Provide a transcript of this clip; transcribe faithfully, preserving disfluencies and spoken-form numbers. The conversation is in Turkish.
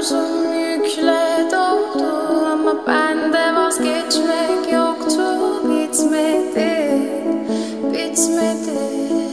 Omzum yükle doldu ama bende vazgeçmek yoktu. Bitmedi, bitmedi.